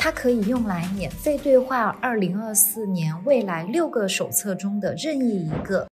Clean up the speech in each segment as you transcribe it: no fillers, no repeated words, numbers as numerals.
它可以用来免费兑换2024年未来6个手册中的任意一个。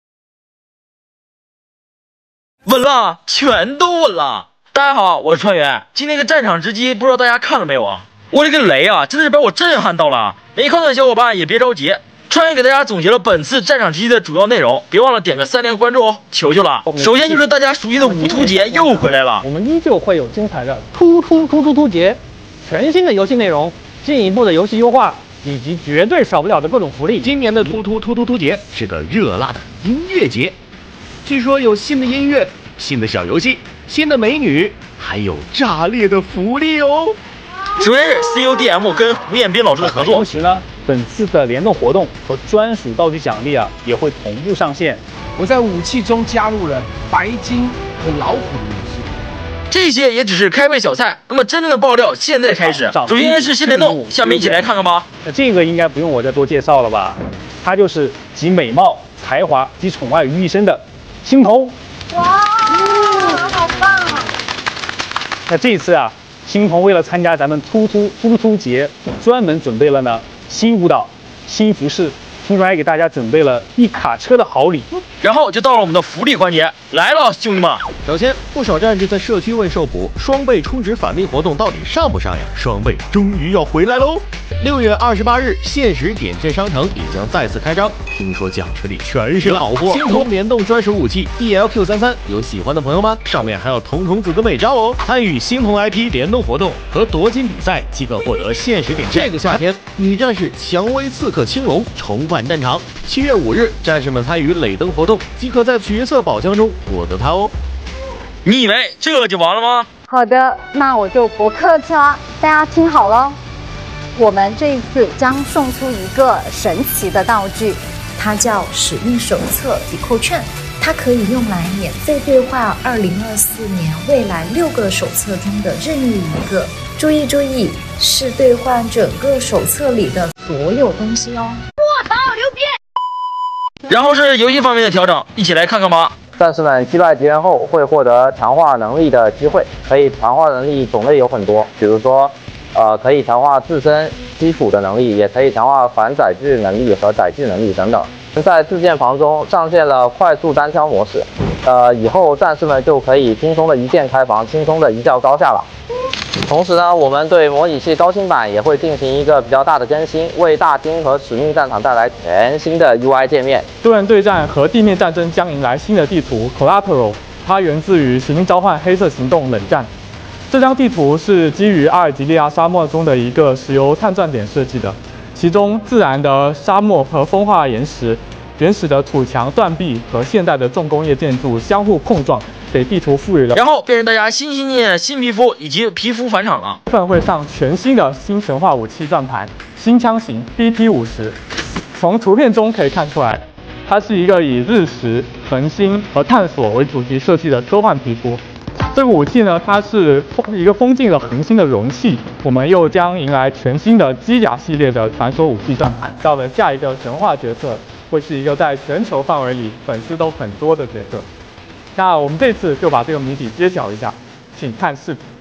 稳了，全都稳了。大家好，我是川原。今天个战场直击，不知道大家看了没有啊？我这个雷啊，真的是把我震撼到了。没看到的小伙伴也别着急，川原给大家总结了本次战场直击的主要内容，别忘了点个3连关注哦，求求了。首先就是大家熟悉的武突节又回来了， 我们依旧会有精彩的突节，全新的游戏内容，进一步的游戏优化，以及绝对少不了的各种福利。 今年的突节是个热辣的音乐节，据说有新的音乐、新的小游戏、新的美女，还有炸裂的福利哦。 首先是 CODM 跟胡彦斌老师的合作， 同时呢，本次的联动活动和专属道具奖励啊也会同步上线。 我在武器中加入了白金和老虎的元素。 这些也只是开胃小菜，那么真正的爆料现在开始。首先是新联动，下面一起来看看吧。 那这个应该不用我再多介绍了吧？它就是集美貌、才华及宠爱于一身的青铜。 哇，好棒啊！ 那这一次啊，青铜为了参加咱们突节，专门准备了呢新舞蹈、新服饰，听说还给大家准备了一卡车的好礼。 然后就到了我们的福利环节，来了，兄弟们！ 首先，不少战士在社区问受补双倍充值返利活动到底上不上呀？双倍终于要回来喽！6月28日，限时点阵商城也将再次开张，听说奖池里全是好货。青铜联动专属武器 ELQ33，有喜欢的朋友吗？上面还有童子的美照哦！参与青铜 IP 联动活动和夺金比赛，即可获得限时点阵。这个夏天，女战士蔷薇刺客青龙重返战场。7月5日，战士们参与垒灯活动，即可在角色宝箱中获得它哦。 你以为这就完了吗？ 好的，那我就不客气了，大家听好了，我们这一次将送出一个神奇的道具， 它叫使命手册抵扣券，它可以用来免费兑换2024年未来6个手册中的任意一个。注意，是兑换整个手册里的所有东西哦。 我操，牛逼！ 然后是游戏方面的调整，一起来看看吧。 战士们击败敌人后会获得强化能力的机会，可以强化能力种类有很多，比如说，可以强化自身基础的能力，也可以强化反载具能力和载具能力等等。在自建房中上线了快速单枪模式，以后战士们就可以轻松的一键开房，轻松的一较高下了。同时呢，我们对模拟器高清版也会进行一个比较大的更新，为大厅和使命战场带来全新的 UI 界面。 多人对战和地面战争将迎来新的地图 Collateral， 它源自于《使命召唤：黑色行动：冷战》。这张地图是基于阿尔及利亚沙漠中的一个石油探钻点设计的，其中自然的沙漠和风化岩石、原始的土墙断壁和现代的重工业建筑相互碰撞，给地图赋予了。 然后便是大家心心念新皮肤以及皮肤返场了。 会上全新的新神话武器转盘，新枪型 BP50。从图片中可以看出来，它是一个以日食、恒星和探索为主题设计的科幻皮肤。这个武器呢，它是一个封进了恒星的容器。我们又将迎来全新的机甲系列的传说武器转盘。到了下一个神话角色，会是一个在全球范围里粉丝都很多的角色。那我们这次就把这个谜底揭晓一下，请看视频。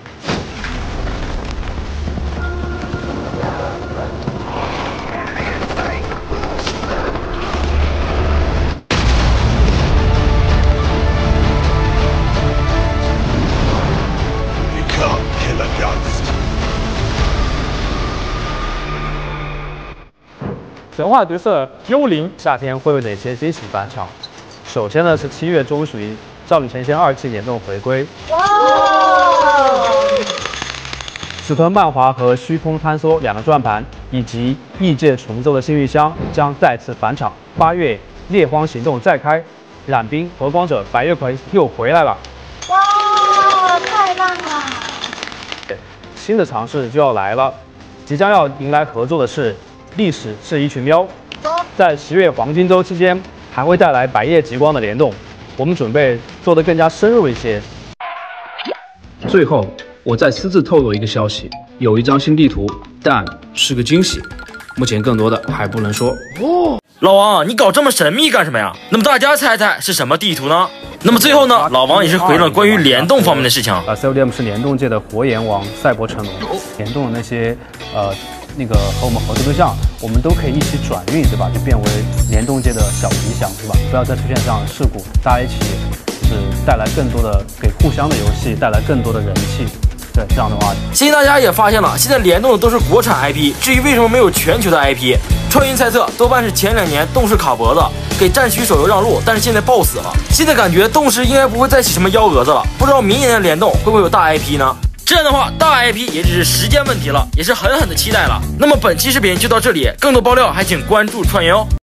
神话角色幽灵， 夏天会有哪些惊喜返场？首先呢是7月中旬，少女前线2期联动回归。哇！死团漫华和虚空坍缩2个转盘，以及异界重奏的幸运箱将再次返场。8月猎荒行动再开，染冰和光者白月葵又回来了。 哇，太棒了！ 新的尝试就要来了，即将要迎来合作的是。历史是一群喵，在10月黄金周期间还会带来百叶极光的联动，我们准备做得更加深入一些。 最后，我再私自透露一个消息，有一张新地图，但是个惊喜，目前更多的还不能说。 老王，你搞这么神秘干什么呀？那么大家猜猜是什么地图呢？ 那么最后呢，老王也是回应了关于联动方面的事情。 CODM 是联动界的活阎王，赛博成龙，联动的那些那个和我们合作对象，我们都可以一起转运，对吧？就变为联动界的小吉祥，对吧？不要再出现这样的事故，大家一起就是带来更多的给互相的游戏带来更多的人气。对，这样的话， 相信大家也发现了，现在联动的都是国产 IP。至于为什么没有全球的 IP， 川云猜测多半是前2年动视卡脖子给战区手游让路，但是现在爆死了。现在感觉动视应该不会再起什么幺蛾子了，不知道明年的联动会不会有大 IP 呢？这样的话，大 IP 也只是时间问题了，也是狠狠的期待了。那么本期视频就到这里，更多爆料还请关注川云哦。